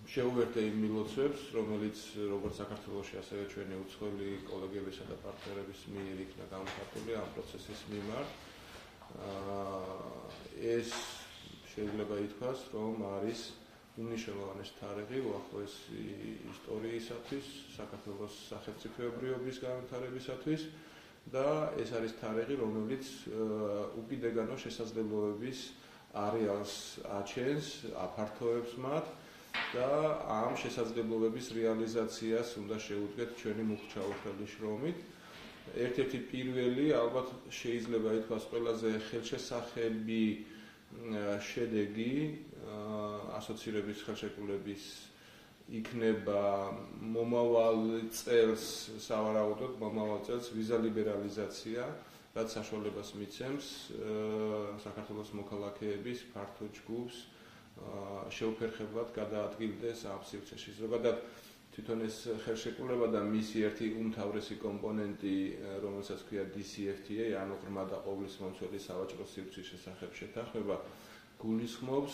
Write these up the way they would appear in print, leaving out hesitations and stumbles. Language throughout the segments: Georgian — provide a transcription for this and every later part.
შეუერთდა იმ მილოცვებს, რომელიც როგორც საქართველოში, ასევე ჩვენი უცხოელი კოლეგებისა და პარტნიორების მიერ იქნა გამოხატული ამ პროცესის მიმართ. ეს შეიძლება ითქვას, რომ არის უმნიშვნელოვანესი თარიღი უახლოესი ისტორიისათვის, საქართველოს სახელმწიფოებრიობის განვითარებისათვის და ეს არის თარიღი, რომელიც უკიდეგანო შესაძლებლობების არეალს აჩენს, აფართოვებს მათ და ამ შესაძლებლობების რეალიზაციას უნდა შეუდგეთ ჩვენი მუხჩაურთელი შრომით. ერთ-ერთი პირველი, ალბათ შეიძლება ითქვას, ყველაზე ხელშესახები შედეგი ასოცირების ხელშეკრულების იქნება მომავალ წელს, სავარაუდოდ მომავალ წელს ვიზა ლიბერალიზაცია, რაც საშუალებას მიცემს საქართველოს მოქალაქეების ფართო ჯგუფს შეუფერხებლად გადაადგილდეს ამ სივრცეში. ზოგადად თვითონ ეს ხელშეკრულება და მისი ერთი უმთავრესი კომპონენტი, რომელსაც ქვია DCFTA, ანუ ღრმა და ყოვლის მომცველი სავაჭრო სივრცის შესახებ შეთანხმება, გულისხმობს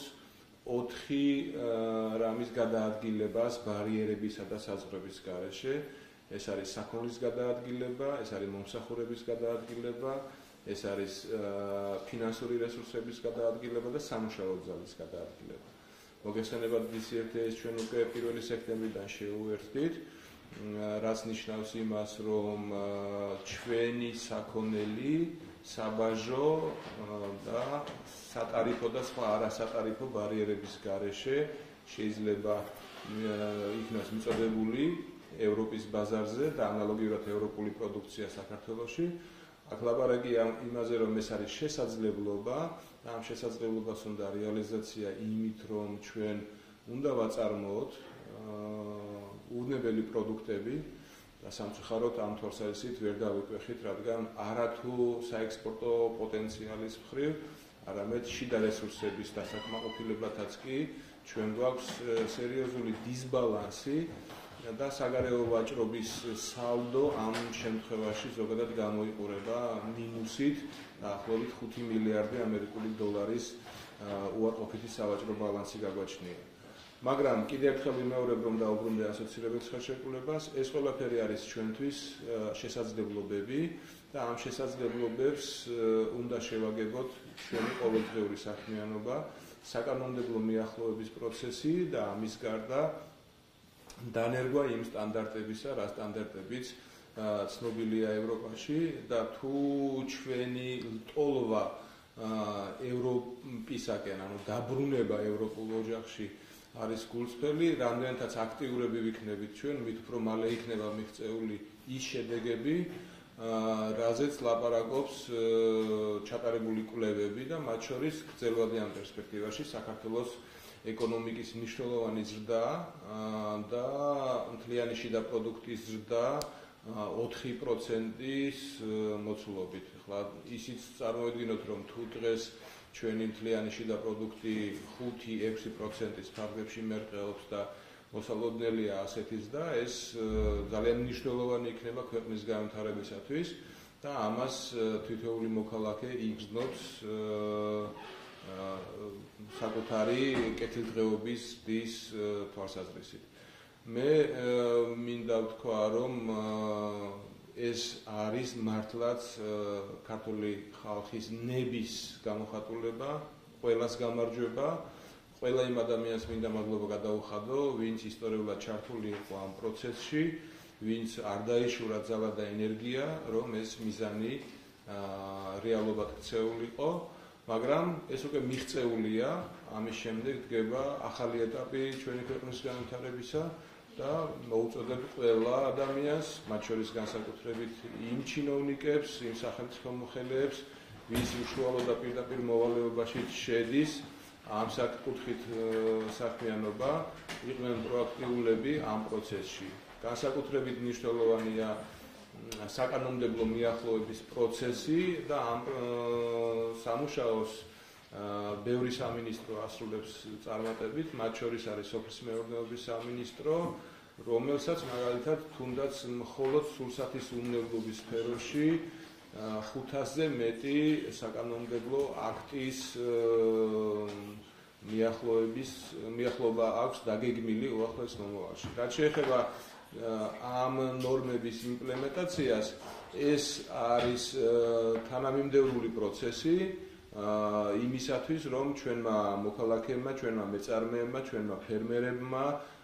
4 რამის გადაადგილებას ბარიერებისა და საზღვრების გარეშე. ეს არის საქონლის გადაადგილება, ეს არის მომსახურების გადაადგილება, ეს არის ფინანსური რესურსების გადაადგილება და სამუშაო ძალის გადაადგილება. მოგესალმებით DCFTA-ს ჩვენ უკვე 1 სექტემბრიდან შევუერთდით, რაც ნიშნავს იმას, რომ ჩვენი საქონელი, საბაჟო და სატარიფო და სხვა არასატარიფო ბარიერების გარეშე შეიძლება იქნას მიწოდებული ევროპის ბაზარზე და ანალოგიურად ევროპული პროდუქცია საქართველოში. აქ ლაპარაკია იმაზე, რომ ეს არის შესაძლებლობა და ამ შესაძლებლობას უნდა რეალიზაცია იმით, რომ ჩვენ უნდა ვაწარმოოთ უვნებელი პროდუქტები და სამწუხაროდ ამ თვალსაზრისით ვერ დავიკვეხით, რადგან არათუ საექსპორტო პოტენციალის მხრივ, არამედ შიდა რესურსების დასაკმაყოფილებათაც კი ჩვენ გვაქვს სერიოზული დისბალანსი და საგარეო ვაჭრობის სალდო ამ შემთხვევაში ზოგადად გამოიყურება მინუსით დაახლოებით 5 მილიარდი ამერიკული დოლარის უარყოფითი სავაჭრო ბალანსი გაგვაჩნია. მაგრამ კიდევ ერთხელ ვიმეორებ, რომ დაუბრუნდე ასოცირების ხელშეკრულებას, ეს ყველაფერი არის ჩვენთვის შესაძლებლობები და ამ შესაძლებლობებს უნდა შევაგებოთ ჩვენი ყოველდღიური საქმიანობა, საკანონმდებლო მიახლოების პროცესი და ამის გარდა დანერგვა იმ სტანდარტებისა, რა სტანდარტებიც ცნობილია ევროპაში და თუ ჩვენი ლტოლვა ევროპისაკენ, ანუ დაბრუნება ევროპულ ოჯახში არის გულწრფელი, რამდენადაც აქტიურები ვიქნებით ჩვენ, მით უფრო მალე იქნება მიღწეული ის შედეგები, რაზეც ლაპარაკობს ჩატარებული კვლევები და მათ შორის გრძელვადიან პერსპექტივაში საქართველოს ეკონომიკის მნიშვნელოვანი ზრდა და მთლიანი შიდა პროდუქტის ზრდა 4%-ის მოცულობით. ახლა ისიც წარმოვიდგინოთ, რომ თუ დღეს ჩვენი მთლიანი შიდა პროდუქტი 5-6%-ის ფარგლებში მერყეობს და მოსალოდნელია ასეთი ზრდა, ეს ძალიან მნიშვნელოვანი იქნება ქვეყნის განვითარებისათვის და ამას თითოეული მოქალაქე იგრძნობს საკუთარი კეთილდღეობის ზრდის თვალსაზრისით. მე მინდა ვთქვა, რომ ეს არის მართლაც ქართული ხალხის ნების გამოხატულება, ყველას გამარჯვება, ყველა იმ ადამიანს მინდა მადლობა გადაუხადო, ვინც ისტორიულად ჩართული იყო ამ პროცესში, ვინც არ დაიშურა ძალა და ენერგია, რომ ეს მიზანი რეალობად ქცეულიყო. მაგრამ ეს უკვე მიღწეულია, ამის შემდეგ დგება ახალი ეტაპი ჩვენი ქვეყნის განვითარებისა და მოუწოდებ ყველა ადამიანს, მათ შორის განსაკუთრებით იმ ჩინოვნიკებს, იმ სახელმწიფო მოხელეებს, ვის უშუალო და პირდაპირ მოვალეობაში შედის ამ საკუთრით საქმიანობა, იყვნენ პროაქტიულები ამ პროცესში. განსაკუთრებით მნიშვნელოვანია საკანონმდებლო მიახლოების პროცესი და ამ სამუშაოს ბევრი სამინისტრო ასრულებს წარმატებით, მათ შორის არის სოფლის მეურნეობის სამინისტრო, რომელსაც მაგალითად თუნდაც მხოლოდ სულსათის უმნებლობის სფეროში 500-ზე მეტი საკანონმდებლო აქტის მიახლოება აქვს დაგეგმილი უახლოეს მომავალში. რაც შეეხება ამ ნორმების იმპლემენტაციას, ეს არის თანამიმდევრული პროცესი იმისათვის, რომ ჩვენმა მოქალაქეებმა, ჩვენმა მეწარმეებმა, ჩვენმა ფერმერებმა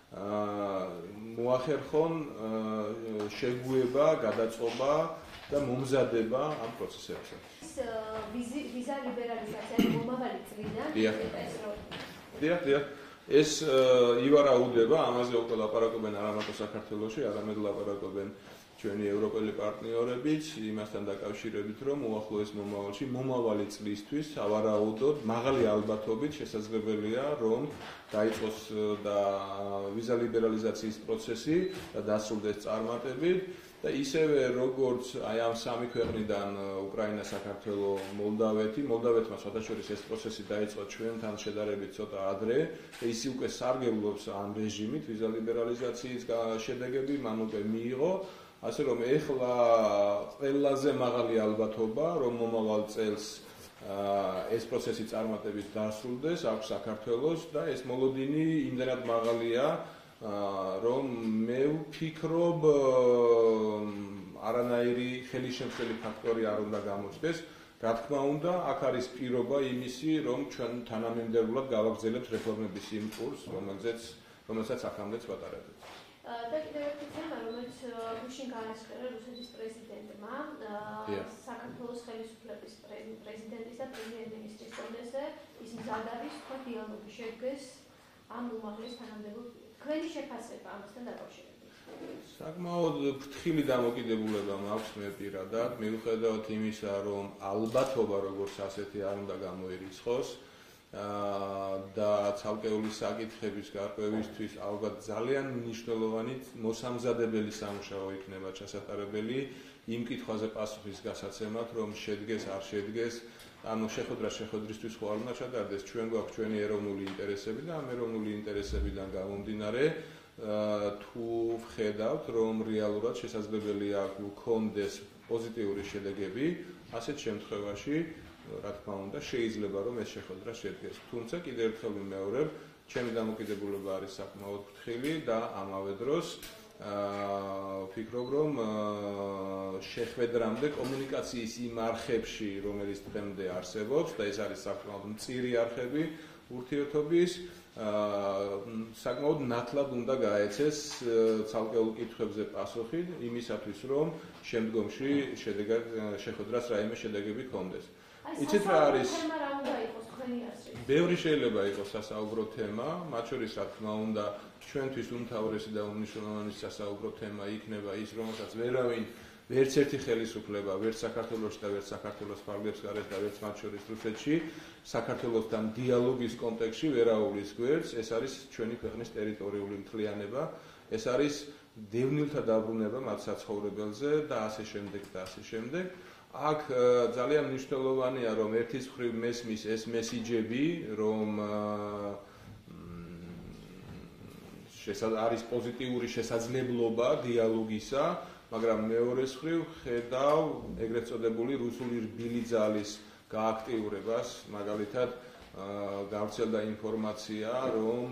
მოახერხონ შეგუება, გადაწყობა და მომზადება ამ პროცესებზე. ვიზა ლიბერალიზაცია მომავალი წლიდან დიახ. ეს ივარაუდება, ამაზე უკვე ლაპარაკობენ არა მარტო საქართველოში, არამედ ლაპარაკობენ ჩვენი ევროპელი პარტნიორებიც იმასთან დაკავშირებით, რომ უახლოეს მომავალში, მომავალი წლისთვის ავარაუდოდ მაღალი ალბათობით შესაძლებელია, რომ დაიწყოს და ვიზა ლიბერალიზაციის პროცესი და დასრულდეს წარმატებით და ისევე როგორც აი ამ სამი ქვეყნიდან უკრაინა, საქართველო, მოლდავეთმა საერთაშორისო ეს პროცესი დაიწყო ჩვენთან შედარებით ცოტა ადრე და ის უკვე სარგებლობს ამ რეჟიმით, ვიზა ლიბერალიზაციის შედეგები მან უკვე მიიღო. ასე რომ ეხლა ყველაზე მაღალი ალბათობა, რომ მომავალ წელს ეს პროცესი წარმატებით დასრულდეს, აქვს საქართველოს და ეს მოლოდინი იმდენად მაღალია, რომ მე ვფიქრობ არანაირი ხელისშემწყელი ფაქტორი არ უნდა გამოჩნდეს. რა თქმა უნდა, აქ არის პირობა იმისი, რომ ჩვენ თანამიმდევრულად გავაგრძელებთ რეფორმების იმ კურსს, რომელსაც აქამდეც ვატარებთ. და კიდევ ერთი თემა, რომელიც გუშინ გააჩნია რუსეთის პრეზიდენტმა, საქართველოს ხელისუფლების პრეზიდენტის და პრემიერ-მინისტრის დონეზე ის მზად არის დიალოგი შედგეს ამ უმაღლეს თანამდებობაზე. თქვენი შეფასება ამასთან დაკავშირებით? საკმაოდ ფრთხილი დამოკიდებულება მაქვს მე პირადად, მიუხედავად იმისა, რომ ალბათობა როგორც ასეთი არ უნდა გამოირიცხოს და ცალკეული საკითხების გარკვევისთვის ალბათ ძალიან მნიშვნელოვანი მოსამზადებელი სამუშაო იქნება ჩასატარებელი იმ კითხვაზე პასუხის გასაცემად, რომ შედგეს არ შედგეს, ანუ შეხვედრისთვის ხო არ უნდა ჩატარდეს, ჩვენ გვაქვს ჩვენი ეროვნული ინტერესები და ამ ეროვნული ინტერესებიდან გამომდინარე თუ ვხედავთ, რომ რეალურად შესაძლებელია გვქონდეს პოზიტიური შედეგები, ასეთ შემთხვევაში რა თქმა უნდა, შეიძლება რომ ეს შეხვედრა შედგეს. თუმცა კიდევ ერთხელ ვიმეორებ, ჩემი დამოკიდებულება არის საკმაოდ ფრთხილი და ამავე დროს ვფიქრობ, რომ შეხვედრამდე კომუნიკაციის იმ არხებში, რომელიც დღემდე არსებობს და ეს არის საკმაოდ მწირი არხები ურთიერთობის, საკმაოდ ნათლად უნდა გაეცეს ცალკეულ კითხვებზე პასუხი იმისათვის, რომ შემდგომში შეხვედრას რაიმე შედეგები ჰქონდეს. იცით რა არის? ბევრი შეიძლება იყოს სასაუბრო თემა, მათ შორის რა თქმა უნდა, ჩვენთვის უმთავრესი და უმნიშვნელოვანესი სასაუბრო თემა იქნება ის, რომელსაც ვერც ერთი ხელისუფლება, ვერც საქართველოში და ვერც საქართველოს ფარგლებს გარეთ და ვერც მათ შორის რუსეთში, საქართველოსთან დიალოგის კონტექსტში ვერ აუვლის გვერდს, ეს არის ჩვენი ქვეყნის ტერიტორიული მთლიანება, ეს არის დევნილთა დაბრუნება მათ საცხოვრებელზე და ასე შემდეგ. აქ ძალიან მნიშვნელოვანია, რომ ერთის მხრივ მესმის ეს მესიჯები, რომ არის პოზიტიური შესაძლებლობა დიალოგისა, მაგრამ მეორეს მხრივ ხედავ ეგრეთ წოდებული რუსული რბილი ძალის გააქტიურებას, მაგალითად გავრცელდა ინფორმაცია, რომ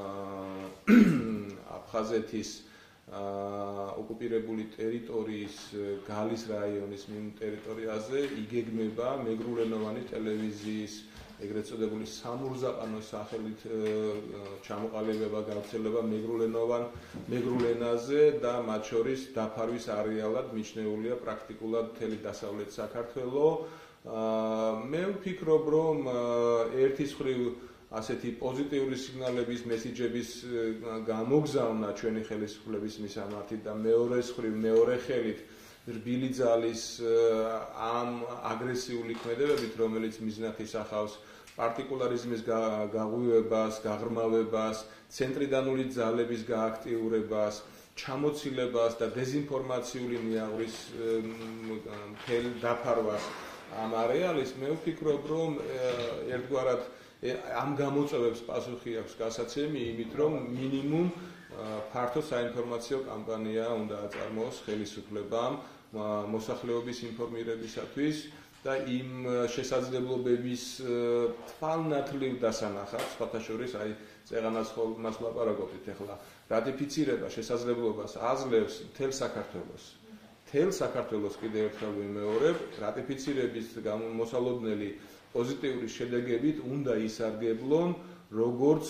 აფხაზეთის ოკუპირებული ტერიტორიის გალის რაიონის ტერიტორიაზე იგეგმება მეგრულენოვანი ტელევიზიის ეგრეთ წოდებული სამურზაყანოს სახელით ჩამოყალიბება, გავრცელება მეგრულ ენაზე და მათ შორის დაფარვის არეალად მიჩნეულია პრაქტიკულად მთელი დასავლეთ საქართველო. მე ვფიქრობ, რომ ერთის მხრივ ასეთი პოზიტიური სიგნალების, მესიჯების გამოგზავნა ჩვენი ხელისუფლების მისამართით და მეორეს მხრივ მეორე ხელით რბილი ძალის ამ აგრესიული ქმედებებით, რომელიც მიზნად ისახავს პარტიკულარიზმის გაღვივებას, გაღრმავებას, ცენტრიდანული ძალების გააქტიურებას, ჩამოცილებას და დეზინფორმაციული ნიაღვრის მთელ დაფარვას ამ არეალის, მე ვფიქრობ, რომ ერთგვარად ამ გამოწვევებს პასუხი აქვს გასაცემი იმით, რომ მინიმუმ ფართო საინფორმაციო კამპანია უნდა აწარმოოს ხელისუფლებამ მოსახლეობის ინფორმირებისათვის და იმ შესაძლებლობების თვალნათლივ დასანახად, სხვათა შორის აი წეღანას ხოლმე ლაპარაკობთ ახლა რატიფიცირება შესაძლებლობას აძლევს მთელ საქართველოს. მთელ საქართველოს კიდევ ერთხელ ვიმეორებ, რატიფიცირების მოსალოდნელი პოზიტიური შედეგებით უნდა ისარგებლონ როგორც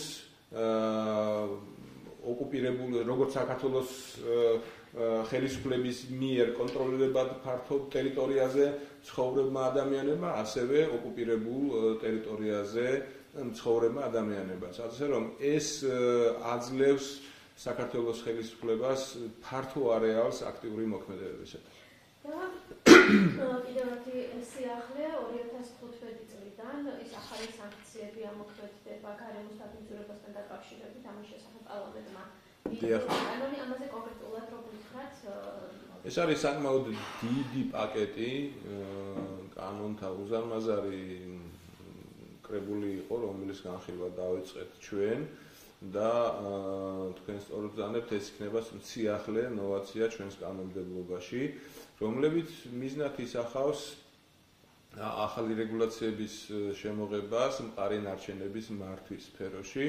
ოკუპირებული, როგორც საქართველოს ხელისუფლების მიერ კონტროლირებად ფართო ტერიტორიაზე ცხოვრებმა ადამიანებმა, ასევე ოკუპირებულ ტერიტორიაზე ცხოვრებმა ადამიანებმაც. ასე რომ ეს აძლევს საქართველოს ხელისუფლებას ფართო არეალს აქტიური მოქმედებისათვის. კიდევ ერთი სიახლე 2015 წლიდან ის ახალი სანქციები ამოქმედდება გარემოს დაბინძურებასთან დაკავშირებით ამის შესახებ პარლამენტმა. ანუ ამაზე კონკრეტულად რო გითხრათ, ეს არის საკმაოდ დიდი პაკეტი კანონთა უზარმაზარი კრებული იყო, რომელიც განხილვა დავიწყეთ ჩვენ და თქვენ სწორად ზანებთ, ეს იქნება სიახლე ნოვაცია ჩვენს კანონმდებლობაში, რომლებიც მიზნად ისახავს ახალი რეგულაციების შემოღებას მყარი ნარჩენების მართვის სფეროში.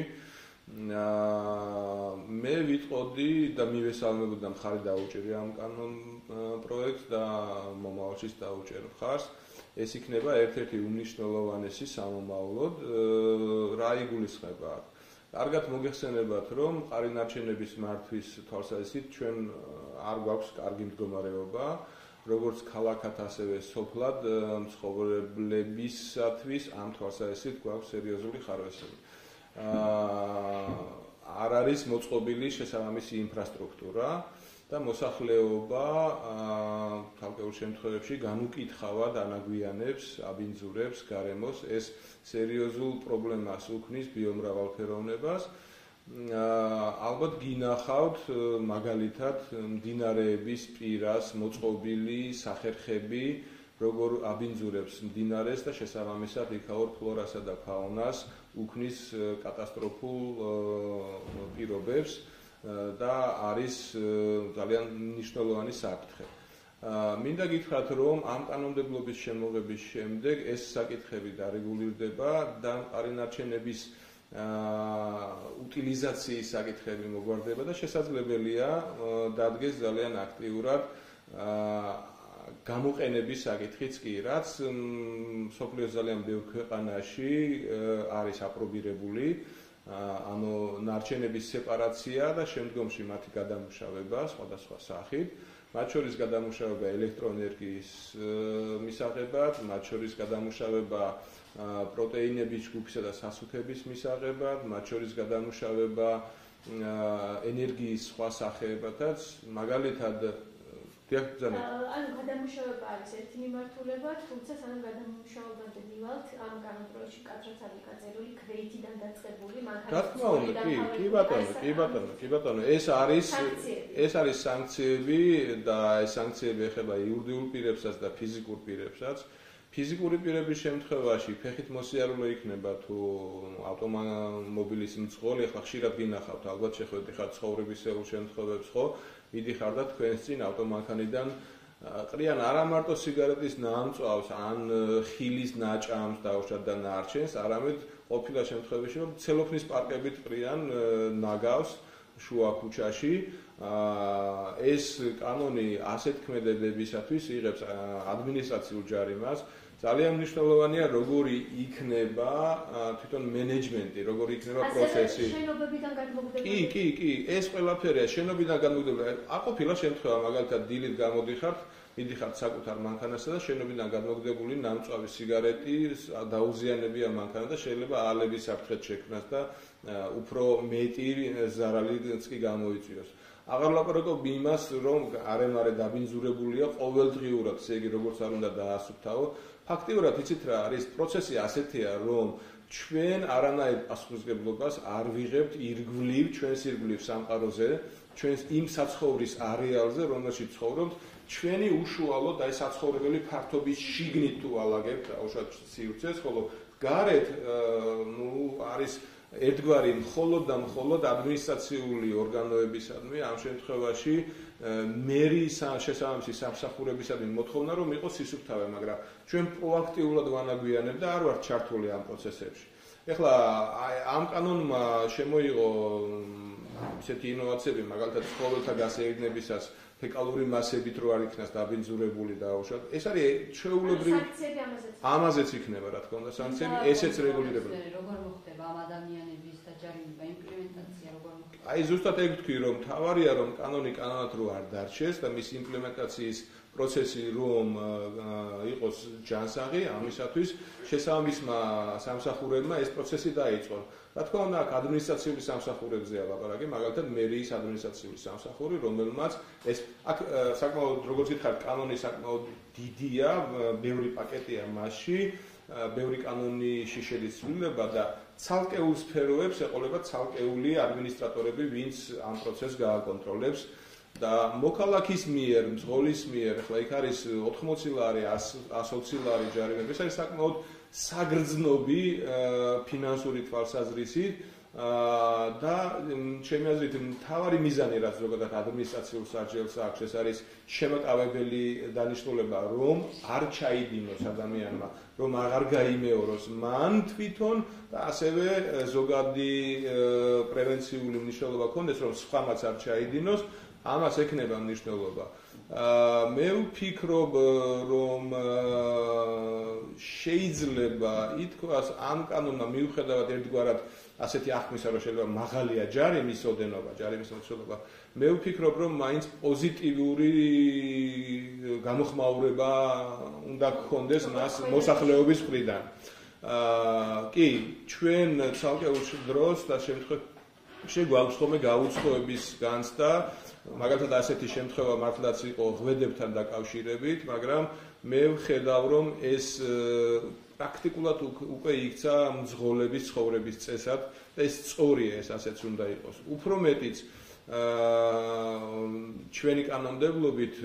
მე ვიტყოდი და მივესალმებოდი და მხარი დაუჭერე ამ კანონ პროექტს და მომავალშიც დაუჭერ მხარს. ეს იქნება ერთ-ერთი უმნიშვნელოვანესი სამომავლოდ რა იგულისხმება აქ. კარგად მოგეხსენებათ, რომ მყარი ნარჩენების მართვის თვალსაზრისით ჩვენ არ გვაქვს კარგი მდგომარეობა, როგორც ქალაქად, ასევე სოფლად მცხოვრებლებისათვის ამ თვალსაზრისით გვაქვს სერიოზული ხარვესები. არ არის მოწყობილი შესაბამისი ინფრასტრუქტურა და მოსახლეობა თავკეულ შემთხვევებში განუკითხავად ანაგვიანებს, აბინძურებს გარემოს, ეს სერიოზულ პრობლემას უქმნის ბიომრავალფეროვნებას. ალბათ გინახავთ მაგალითად მდინარეების პირას მოწყობილი სახერხები, როგორ აბინძურებს მდინარეს და შესაბამისად იქაურ ფლორასა და ფაუნას უქმნის კატასტროფულ პირობებს და არის ძალიან მნიშვნელოვანი საკითხი. მინდა გითხრათ, რომ ამ კანონმდებლობის შემოღების შემდეგ ეს საკითხები დარეგულირდება და მყარი ნარჩენების უტილიზაციის საკითხები მოგვარდება და შესაძლებელია დადგეს ძალიან აქტიურად გამოყენების საკითხიც კი, რაც მსოფლიოს ძალიან ბევრ ქვეყანაში არის აპრობირებული, ანუ ნარჩენების სეპარაცია და შემდგომში მათი გადამუშავება სხვადასხვა სახით, მათ შორის გადამუშავება ელექტროენერგიის მისაღებად, მათ შორის გადამუშავება პროტეინების ჯგუფისა და სასუქების მისაღებად, მათ შორის გადამუშავება ენერგიის სხვა სახეებათაც, მაგალითად ანუ გადამუშავება არის ერთი მიმართულება, თუმცა სანამ გადამუშავებამდე მივალთ, ამ კანონპროექტში კადრად არის გაწერილი ქვეითიდან დაწყებული მანქანის. რა თქმა უნდა, კი ბატონო, ეს არის სანქციები და ეს სანქციები ეხება იურიდიულ პირებსაც და ფიზიკურ პირებსაც. ფიზიკური პირების შემთხვევაში ფეხით მოსიარულე იქნება თუ ავტომობილის მძღოლი, ახლა ხშირად გინახავთ, ალბათ შეხვედრიხარ ცხოვრებისეულ შემთხვევებს, ხო? მიდიხარ და თქვენს წინ ავტომანქანიდან ყრიან არა მარტო სიგარეტის ნამწვავს, ან ხილის ნაჭამს დაუშვათ და ნარჩენს, არამედ ყოფილა შემთხვევაში, რომ ცელოფნის პარკებით ყრიან ნაგავს შუა ქუჩაში. ეს კანონი ასეთ ქმედებებისათვის იღებს ადმინისტრაციულ ჯარიმას. ძალიან მნიშვნელოვანია, როგორი იქნება თვითონ მენეჯმენტი, როგორი იქნება პროცესი. შენობებიდან გადმოგდებული. კი, ეს ყველაფერია შენობიდან გადმოგდებული. არ ყოფილა შემთხვევა, მაგალითად დილით გამოდიხართ, მიდიხართ საკუთარ მანქანასა და შენობიდან გადმოგდებული ნამწვავი სიგარეტი დაუზიანებია მანქანა და შეიძლება ალების საფრთხეთ შექმნას და უფრო მეტი ზარალიც კი გამოიწვიოს. აღარ ვლაპარაკობ იმას, რომ არემარე დაბინძურებულია ყოველდღიურად, ესე იგი როგორც არ უნდა დაასუფთავო. ფაქტიურად იცით რა არის, პროცესი ასეთია, რომ ჩვენ არანაირ პასუხისმგებლობას არ ვიღებთ ირგვლივ, ჩვენს ირგვლივ სამყაროზე, ჩვენს იმ საცხოვრის არეალზე, რომელშიც ცხოვრობთ, ჩვენი უშუალოდ აი საცხოვრებელი ფართობის შიგნით თუ ალაგებთ, აუშვათ სივრცეს, ხოლო გარეთ არის ერთგვარი მხოლოდ და მხოლოდ ადმინისტრაციული ორგანოებისადმი ამ შემთხვევაში მერის შესაბამისი სამსახურებისადმი მოთხოვნა რომ იყოს სისუფთავე, მაგრამ ჩვენ პროაქტიულად ვანაგვიანებ და არ ვართ ჩართული ამ პროცესებში. ეხლა ამ კანონმა შემოიღო ისეთი ინოვაციები, მაგალითად ცხოველთა გასეირნებისას ფეკალური მასებით რო არ იქნას დაბინძურებული და უშუალოდ ეს არის ჩვეულებრივი ამაზეც იქნება რა თქმა უნდა სანქციები, ესეც რეგულირებული. როგორ მოხდება ამ ადამიანების დაჯარიმება, იმპლემენტაცია როგორ მოხდება? აი ზუსტად ეგ ვთქვი რომ თავარია რომ კანონი კანონად რო არ დარჩეს და მის იმპლემენტაციის პროცესი რომ იყოს ჯანსაღი, ამისათვის შესაბამისმა სამსახურებმა ეს პროცესი დაიწყონ. რა თქმა უნდა, აქ ადმინისტრაციული სამსახურებზეა ლაპარაკი, მაგალითად მერიის ადმინისტრაციული სამსახური, რომელმაც ეს აქ საკმაოდ როგორც გითხარით, კანონი საკმაოდ დიდია, ბევრი პაკეტია მასში, ბევრი კანონში შედის ცვლილება და ცალკეულ სფეროებს ეყოლება ცალკეული ადმინისტრატორები, ვინც ამ პროცესს გააკონტროლებს. და მოქალაქის მიერ, მძღოლის მიერ, ახლა იქ არის 80 ლარი, 120 ლარი ჯარიმები, ეს არის საკმაოდ საგრძნობი ფინანსური თვალსაზრისით და ჩემი აზრით მთავარი მიზანი რაც ზოგადად ადმინისტრაციულ სასჯელს აქვს, ეს არის შემაკავებელი დანიშნულება, რომ არ ჩაიდინოს ადამიანმა, რომ აღარ გაიმეოროს მან თვითონ და ასევე ზოგადი პრევენციული მნიშვნელობა ჰქონდეს, რომ სხვამაც არ ჩაიდინოს. ამას ექნება მნიშვნელობა. მე ვფიქრობ, რომ შეიძლება ითქვას ამ კანონმა მიუხედავად ერთგვარად ასეთი აღქმისა, რომ შეიძლება მაღალია ჯარიმის ოდენობა, ჯარიმის მოცულობა, მე ვფიქრობ, რომ მაინც პოზიტიური გამოხმაურება უნდა გქონდეს მას მოსახლეობის მხრიდან. კი, ჩვენ ცალკეულ დროს და შემთხვევაში გვაქვს ხოლმე გაუცხოების განცდა, მაგალითად ასეთი შემთხვევა მართლაც იყო ღვედებთან დაკავშირებით, მაგრამ მე ვხედავ, რომ ეს პრაქტიკულად უკვე იქცა მძღოლების ცხოვრების წესად და ეს სწორია, ეს ასეც უნდა იყოს. უფრო მეტიც ჩვენი კანონმდებლობით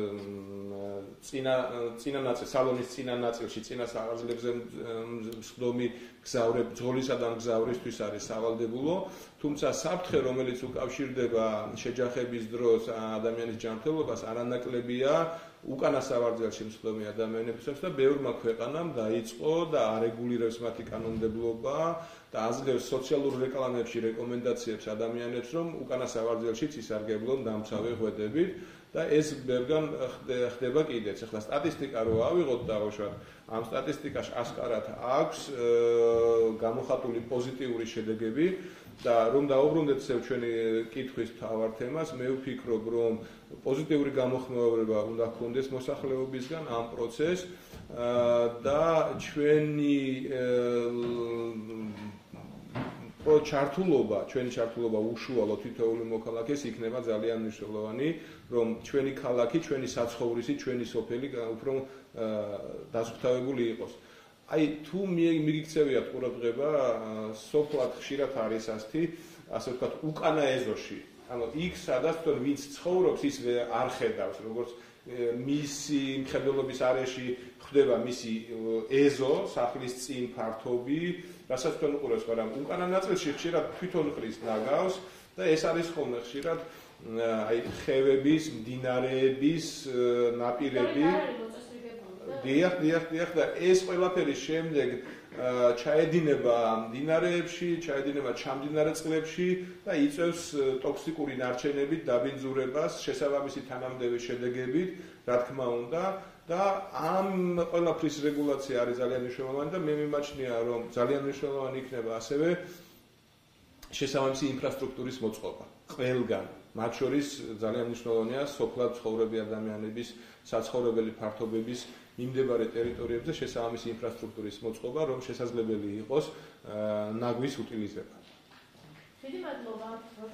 წინა ნაწილ სალონის წინა ნაწილში წინა საღაზლებზე მსხდომი მძღოლისა და მგზავრისთვის არის სავალდებულო, თუმცა საფრთხე, რომელიც უკავშირდება შეჯახების დროს ადამიანის ჯანმრთელობას, არანაკლებია უკანა სავარძელში მსხდომი ადამიანებისთვის და ბევრმა ქვეყანამ დაიწყო და არეგულირებს მათი კანონმდებლობა და აზრებს სოციალურ რეკლამებში რეკომენდაციებს ადამიანებს, რომ უკანა სავარძელშიც ისარგებლონ დამცავი ღვედებით და ეს ბევრგან ხდება კიდეც. ახლა სტატისტიკა რო ავიღოთ დავუშვათ, ამ სტატისტიკაში ასკარად აქვს გამოხატული პოზიტიური შედეგები და რომ დაუბრუნდეთ ჩვენი კითხვის მთავარ თემას, მე ვფიქრობ, რომ პოზიტიური გამოხმაურება უნდა გქონდეს მოსახლეობისგან ამ პროცესს და ჩვენი ჩვენი ჩართულობა უშუალო თითოეული მოქალაქეს იქნება ძალიან მნიშვნელოვანი, რომ ჩვენი ქალაქი, ჩვენი საცხოვრისი, ჩვენი სოფელი უფრო დაზღვთავებული იყოს. აი თუ მიგიქცევიათ ყურადღება, სოფლად ხშირად არის ასე ვთქვათ, უკანა ეზოში. ანუ იქ სადაც თვითონ ვინც ცხოვრობს, ის არ ხედავს, როგორც მისი მხედველობის არეში ხდება მისი ეზო, სახლის წინ ფართობი, რასაც თვითონ უყურებს, მაგრამ უკანა ნაწილში ხშირად თვითონ ყრის ნაგავს და ეს არის ხოლმე ხშირად აი ხევების, მდინარეების ნაპირები. დიახ და ეს ყველაფერი შემდეგ ჩაედინება მდინარეებში, ჩაედინება ჩამდინარე წყლებში და იწვევს ტოქსიკური ნარჩენებით დაბინძურებას, შესაბამისი თანამდებობის შედეგებით, რა თქმა უნდა, და ამ ყველაფრის რეგულაცია არის ძალიან მნიშვნელოვანი და მე მიმაჩნია, რომ ძალიან მნიშვნელოვანი იქნება ასევე შესაბამისი ინფრასტრუქტურის მოწყობა ყველგან. მათ შორის ძალიან მნიშვნელოვანია სოფლად ცხოვრები ადამიანების საცხოვრებელი ფართობების მიმდებარე ტერიტორიებზე შესაბამისი ინფრასტრუქტურის მოწყობა, რომ შესაძლებელი იყოს ნაგვის უტილიზება. დიდი მადლობა.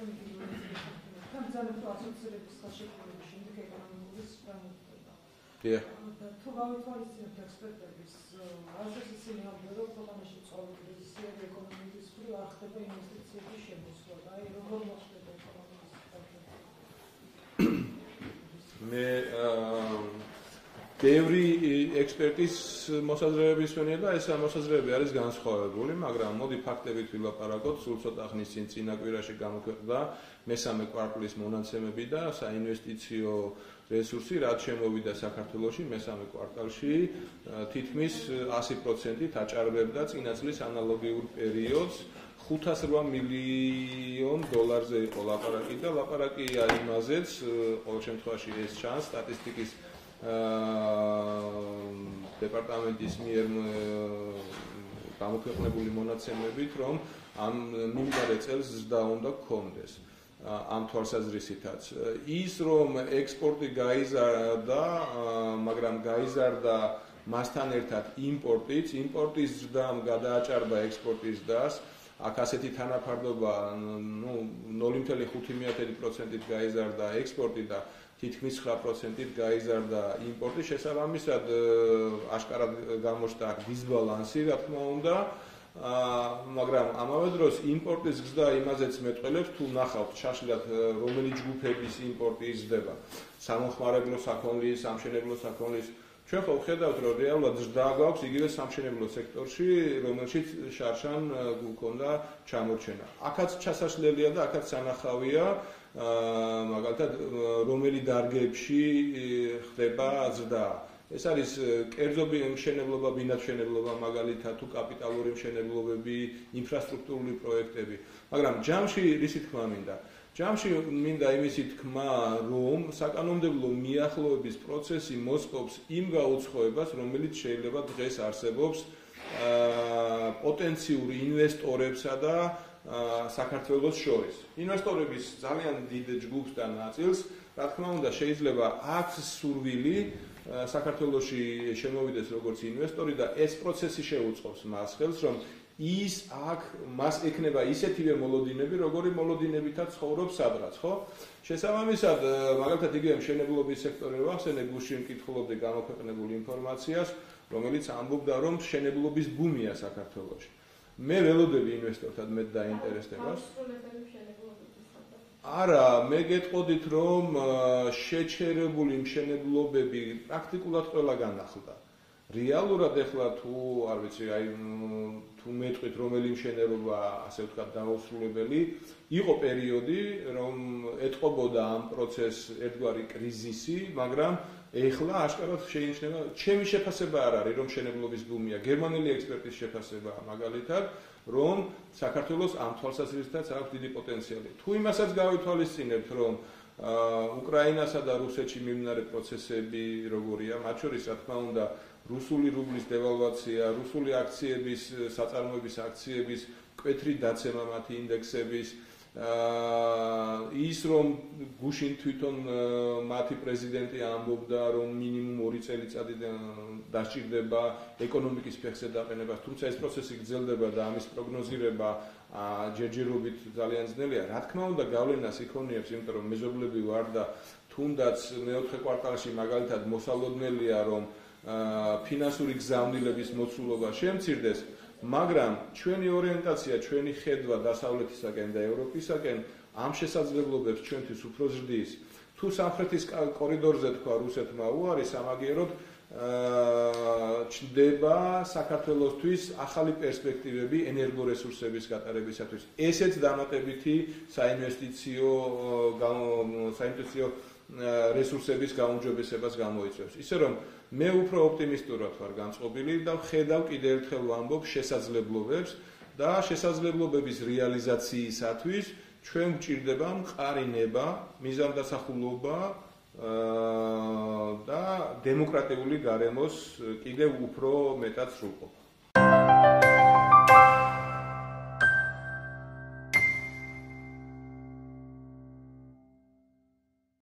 თუ გავითვალისწინებთ ექსპერტების აზრს, ისინი ამბობენ, რომ ქვეყანაში ცხოვრების ეკონომიკის მხრივ არ ხდება ინვესტიციების შემოსვლა. აი როგორ მოხდება ეკონომიკის მე ბევრი ექსპერტის მოსაზრებების მქონია და ეს მოსაზრებები არის განსხვავებული, მაგრამ მოდი ფაქტებით ვილაპარაკოთ. სულ ცოტა ხნის წინ წინა კვირაში გამოქვეყნდა მესამე კვარტლის მონაცემები და საინვესტიციო რესურსი, რაც შემოვიდა საქართველოში მესამე კვარტალში, თითქმის 100%-ით აჭარბებდა წინა წლის ანალოგიურ პერიოდს. 508 მილიონ დოლარზე იყო ლაპარაკი და ლაპარაკია იმაზეც, ყოველ შემთხვევაში ეს ჩანს სტატისტიკის დეპარტამენტის მიერ გამოქვეყნებული მონაცემებით, რომ ამ მიმდინარე წელს ზრდა უნდა გქონდეს ამ თვალსაზრისითაც. ის რომ ექსპორტი გაიზარდა, მაგრამ გაიზარდა მასთან ერთად იმპორტის ზრდამ გადააჭარბა ექსპორტის ზრდას. აქ ასეთი თანაფარდობა 0.5%-ით გაიზარდა ექსპორტი და თითქმის 9%-ით გაიზარდა იმპორტი. შესაბამისად, აშკარად გამოჩნდა დისბალანსი, რა თქმა უნდა, მაგრამ ამავე დროს იმპორტის გზდა იმაზეც მეტყველებს, თუ ნახავთ შაშლად რომელი ჯგუფების იმპორტი იზრდება. სამხმარებლო საქონლის, სამშენებლო საქონლის. ჩვენ ხო ვხედავთ, რომ რეალურად ზრდა გვაქვს იგივე სამშენებლო სექტორში, რომელშიც შარშან გვქონდა ჩამორჩენა. აქაც ჩასაშლელია და აქაც სანახავია, მაგალითად, რომელი დარგებში ხდება ზრდა. ეს არის კერძო მშენებლობა, ბინადმშენებლობა, მაგალითად, თუ კაპიტალური მშენებლობები, ინფრასტრუქტურული პროექტები. მაგრამ ჯამში რისი თქმა მინდა? ჯამში მინდა იმისი თქმა, რომ საკანონმდებლო მიახლოების პროცესი მოსპობს იმ გაუცხოებას, რომელიც შეიძლება დღეს არსებობს პოტენციურ ინვესტორებსა და საქართველოს შორის. ინვესტორების ძალიან დიდ ჯგუფს და ნაწილს, რა თქმა უნდა, შეიძლება აქვს სურვილი საქართველოში შემოვიდეს როგორც ინვესტორი და ეს პროცესი შეუწყობს მას ხელს, რომ ის აქ მას ექნება ისეთივე მოლოდინები, როგორი მოლოდინებითაც ცხოვრობს სადღაც, ხო? შესაბამისად, მაგალითად, იგივე მშენებლობის სექტორი ვახსენე, გუშინ მკითხულობდი გამოქვეყნებულ ინფორმაციას, რომელიც ამბობდა, რომ მშენებლობის ბუმია საქართველოში. მე ველოდები ინვესტორთან მეტ დაინტერესებას. არა, მე გეტყოდით, რომ შეჩერებული მშენებლობები პრაქტიკულად ყველა განახლდა. რეალურად ეხლა თუ არ ვიცი, თუ მეტყვით რომელი მშენებლობა, ასე ვთქვათ, დაუსრულებელი, იყო პერიოდი, რომ ეტყობოდა ამ პროცესს ერთგვარი კრიზისი, მაგრამ ეხლა აშკარად შეინიშნება, ჩემი შეფასება არ არის, რომ მშენებლობის ბუმია, გერმანელი ექსპერტის შეფასება, მაგალითად, რომ საქართველოს ამ თვალსაზრისითაც აქვს დიდი პოტენციალი. თუ იმასაც გავითვალისწინებთ, რომ უკრაინასა და რუსეთში მიმდინარე პროცესები როგორია, მათ შორის, რა თქმა უნდა, რუსული რუბლის დევალვაცია, რუსული აქციების, საწარმოების აქციების მკვეთრი დაცემა მათი ინდექსების, ის რომ გუშინ თვითონ მათი პრეზიდენტი ამბობდა, რომ მინიმუმ 2 წელიწადი დასჭირდება ეკონომიკის ფეხზე დაყენებას, თუმცა ეს პროცესი გრძელდება და ამის პროგნოზირება ჯერჯერობით ძალიან ძნელია. რა თქმა უნდა, გავლენას იქონიებს, იმიტომ რომ მეზობლები ვარ და თუნდაც მეოთხე კვარტალში მაგალითად მოსალოდნელია, რომ ფინანსური გზავნილების მოცულობა შემცირდეს, მაგრამ ჩვენი ორიენტაცია, ჩვენი ხედვა დასავლეთისაკენ და ევროპისაკენ ამ შესაძლებლობებს ჩვენთვის უფრო ზრდის. თუ სამხრეთის კორიდორზე თქვა რუსეთმა უარი, სამაგიეროდ ჩნდება საქართველოსთვის ახალი პერსპექტივები ენერგორესურსების გატარებისათვის. ესეც დამატებითი საინვესტიციო რესურსების გაუმჯობესებას გამოიწვევს. ისე რომ მე უფრო ოპტიმისტურად ვარ განწყობილი და ვხედავ კიდევ ერთხელ ვამბობ შესაძლებლობებს და შესაძლებლობების რეალიზაციისათვის ჩვენ გვჭირდება მყარი ნება, მიზანდასახულობა და დემოკრატიული გარემოს კიდევ უფრო მეტად სრულყოფა.